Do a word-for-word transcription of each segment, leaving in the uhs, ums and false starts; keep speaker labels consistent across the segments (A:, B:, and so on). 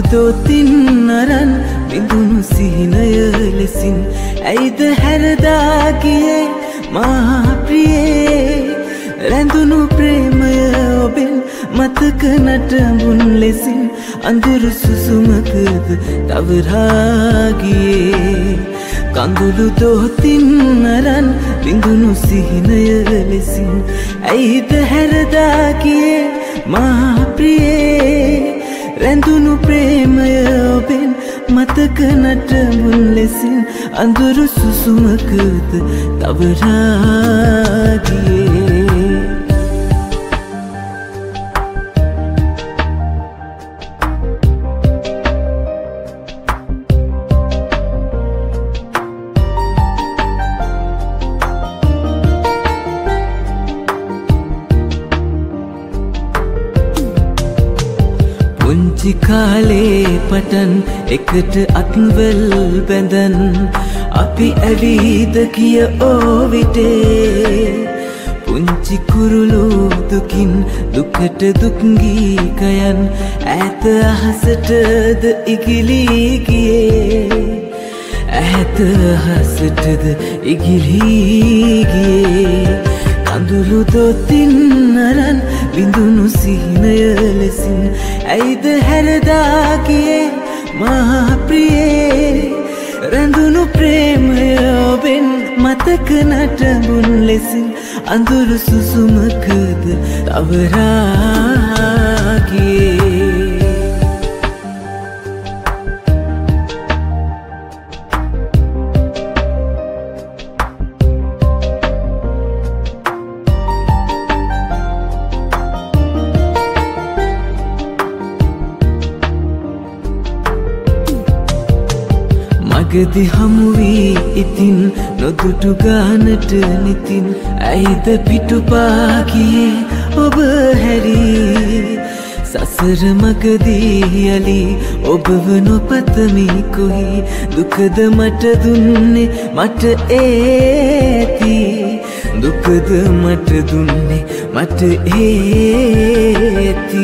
A: දෝතින් අරන් බිඳුණු සිහිනය ලෙසින් ඇයිද හැරදා ගියේ මා ප්‍රියේ රැඳුණු ප්‍රේමය ඔබෙන් මතක නටඹුන් ලෙසින් අඳුරු සුසුමකද තවරා ගියේ කඳුළු දෝතින් අරන් බිඳුණු සිහිනය ලෙසින් ඇයිද හැරදා ගියේ මා ප්‍රියේ රැඳුණු ප්‍රේමය ඔබෙන් මතක නටඹුන් ලෙසින් අඳුරු සුසුමකද තවරා ගියේ පුංචි කාලේ පටන් එකට අත්වල් බැඳන් අපි ඇවිද ගිය ඕවිටේ පුංචි කුරුළු දුකින් දුකට දුක් ගීකයන් ඈත අහසටද ඉගිලී ගියේ ඈත අහසටද ඉගිලී ගියේ කඳුළු දොතින් අරන් බිඳුණු සිහිනය ලෙසින් ඇයිද හැරදා ගියේ මා ප්‍රියේ රැඳුණු ප්‍රේමය ඔබෙන් මතක නටඹුන් ලෙසින් අඳුරු සුසුමකද තවරා ගියේ මගදී හමු වී ඉතින් නොදුටු ගානට නිතින් ඇයිද පිටුපා ගියේ ඔබ හැරී සසර මගදී යලි ඔබව නොපතමි කොහි දුකද මට දුන්නේ මට ඒති දුකද මට දුන්නේ මට ඒති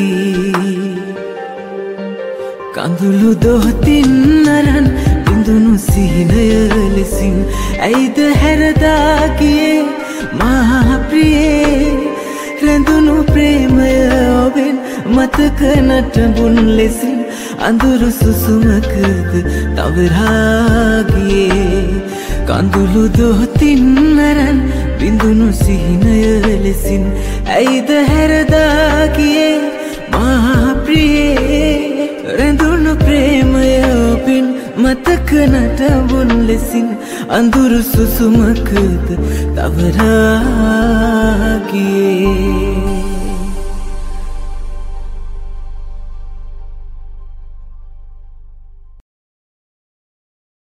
A: කඳුළු දොතින් අරන් බිඳුණු සිහිනය ලෙසින් ඇයිද හැරදා ගියේ මා ප්‍රියේ රැඳුණු ප්‍රේමය ඔබෙන් මතක නටඹුන් ලෙසින් අඳුරු සුසුමකද තවරා ගියේ කඳුළු දොතින් අරන් බිඳුණු සිහිනය ලෙසින් ඇයිද හැරදා ගියේ මා ප්‍රියේ රැඳුණු ප්‍රේමය ඔබෙන් මතක නටඹුන් ලෙසින් අඳුරු සුසුමකද තවරා ගියේ